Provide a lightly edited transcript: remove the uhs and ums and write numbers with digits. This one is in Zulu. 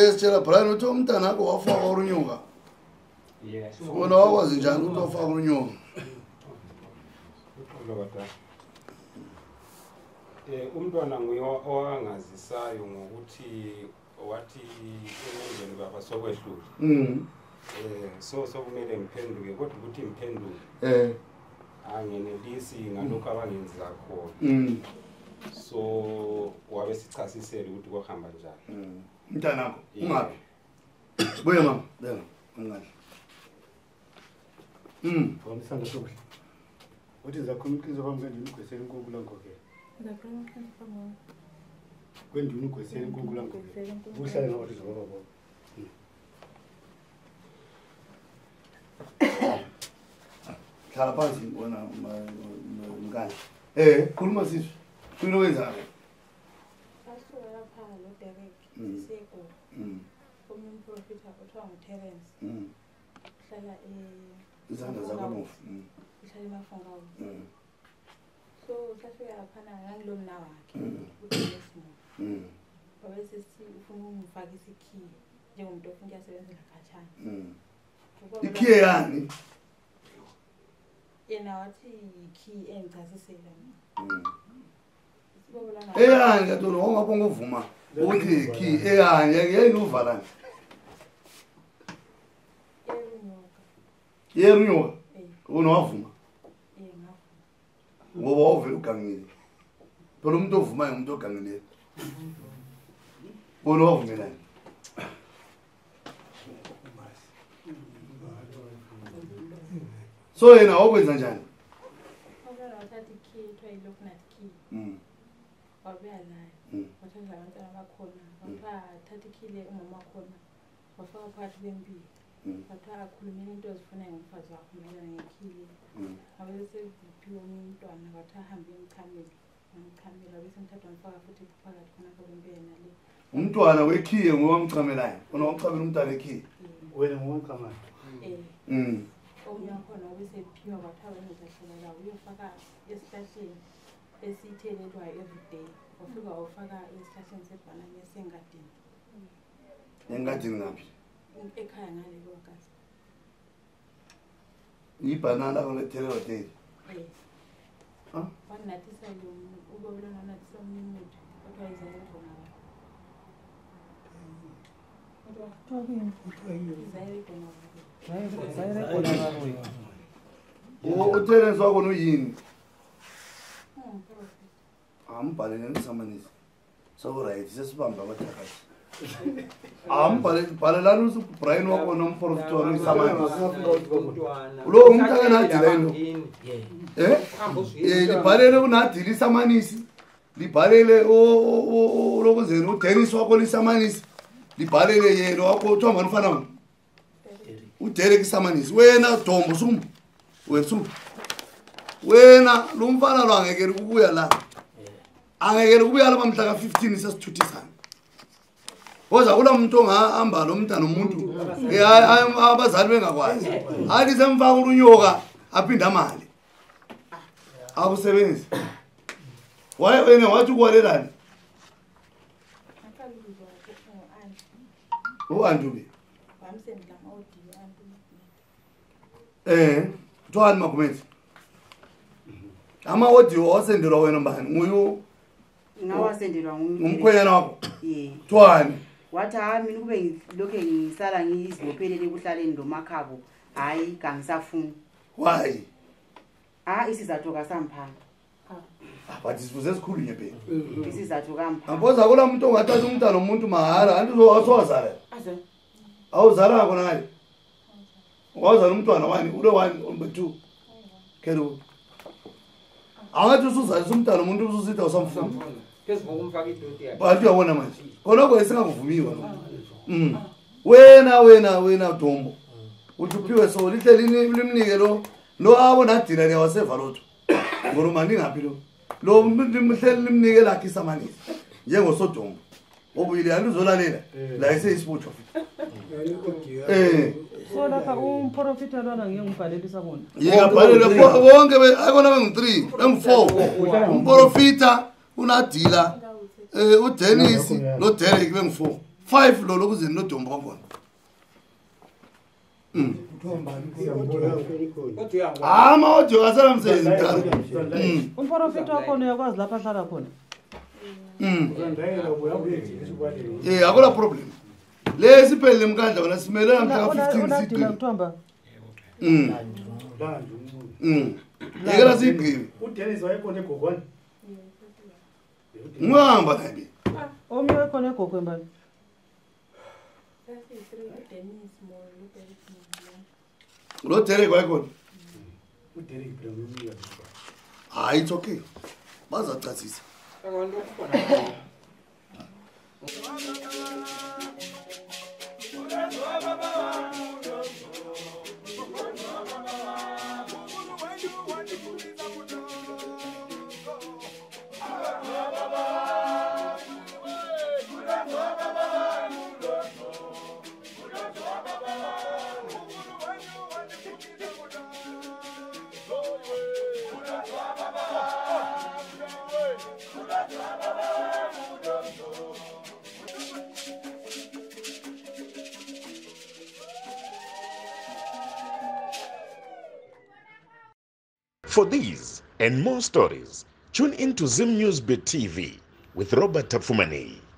Yes, tshela Brian uthi umntanakho wafaka urunyuka. Yes. Wona wakwazi njani ukuthi wafaka urunyuka? Umntwana nguye owangazisayo ngokuthi wathi emendweni baba sokwehlula. So kumele ngiphenduke kodwa ukuthi ngiphenduke. Angenelisi ngalokho abangenza khona. So wabe sichasisela ukuthi kohamba njani. Mntanakho ungaphi? Buye mama, beka ungahle. Wamisanda sokuhle. Uthi zakhulumkhizo kwamkwendini ugwesela inkukhu lankokhe. Zakhulumkhizo kwamkwendini. Kwendini ugwesela inkukhu lankokhe. Uhlale ngathi zobaba. Khala phansi wena mngane. Khuluma sisi. Kuyini owenzayo? Asuka lapha lo Derek Seko. Omunye umprofita othiwa nguTerence. Uhlala izandla zakomufi. Uhlala eMafungawu. So safika lapha ngangilo mna wakhe. uTerence. Wabese ufuna umfaka isikhiye njengomuntu ofuna uyasebenzela khatshana. Ikhiye yani? Yena wathi ikhiye engichasisela mina. Eyani katona ongapho ngovuma ukuthi ikhiye eyani yayini uvalana? Yerunyuka. Unowavuma? Ngoba ovela ugangile. Phela umuntu ovumayo umuntu ogangile. Bona wavumelana. So yena okwenza njani? Obala wathatha ikhiye ethiwa yi-Locknut key. Wabuya nayo. Wathatha abantwana bakhona. Wathatha ikhiye umama wakhona. Wafaka phakathi kwempilo. Wathatha akhulumela into ezifuna ngomfazi wakho mayelana ngekhiye. Abese kuphiwa omunye umntwana wathatha ahambe emchameni. Amchamela bese ngithatha ngifaka futhi phakathi khona kwempilo nale. Umntwana wekhiye ngowamchamelayo. Wona wamchamela umntwana ekhiye. Wena ngowamchamela. Omunye wakhona obesephiwa wathatha ngizahlela uyofaka esihlahleni esithelelwayo everyday. Wafika wafaka esihlahleni sebhanana esengadini. Engadini ngaphi? Ekhaya ngale lokasi. Ibhanana olethelelwa day. Wanathisa lo ubabula nathisa umninithi kodwa izayile khona. Uterence wakho noyini? Ambhalele ngisamanisi. So right, sesibamba abathakathi. Ambhalelana uBrian wakho nomprofita wanisamanisi. Lo umntaka nathi lento. Libhalele unathi lisamanisi. Libhalele lokozeni uDennis wakho lisamanisi. Libhalele yena wakho uthiwa manje ufana uDerek Samanisi. Wena Dombo sum. Wethu. Wena lo mfana lo angekeli ukubuya la. Angekeli ukubuya la mhla ka 15 sesithuthisana. Ngoza kula umuntu ongahamba lo mntana umuntu. Abazali bengakwazi. Athi semfaka urunyoka aphinda imali. Akusebenzi. Wena wathi ukwalelani? Andubi. Twani makumethi. Ama audio osendelwa wena mbani? Nguyu ngawasendelwa umkhwenyana wakho. Twani. Wathi mina kube lokho ngisala ngizibophelele kuhlaleni lomakhabo. Hayi kangisafuni. Why? Isizathu kasamphanga. But isifuze sikhulu nyebe. Isizathu kamphanga. Amboza kula umuntu ongathatha umntana omuntu mahara, anti uzowazala. Awuzala khona ngayo. Wazala umntwana wani ule 1 or 2. Kero. Angathi usuzalisa umntwana umuntu ususitha usamfuna. Phezulu ngokumfaka idoti yakhe. Bathi uyabona manje. Khonoko esingakuvumiwa. Wena Dombo. Uthuphiwe so lihle limnike lo abo nadila le waseva lotho. Ngoroma ningaphi lo limhleli limnike lakhe isamanisi. NjengoSodombo. Obuyile anduzolalela la isesport. So lapha umprofita lona ngiyengibhalelisa bona. Ngiyabhalela bonke akona bengu3, bengu4. Umprofita uNadila uDennis lo Derek bengu4. 5 lo lokuze nodombo kwakhona ama-audio asala msebenzi mdala umprofita wakhona uyakwazi lapha ahlala khona akula problem le siphelele mkandla wona simelela mhla ka-15 kuthiwamba yekela siyigqibe ngihamba nabi omnye wekhona egogwe mbani lo Derek wayekhona hayi it's okay bazacacisa For these and more stories, tune in to Zim News Bit TV with Robert Tafumani.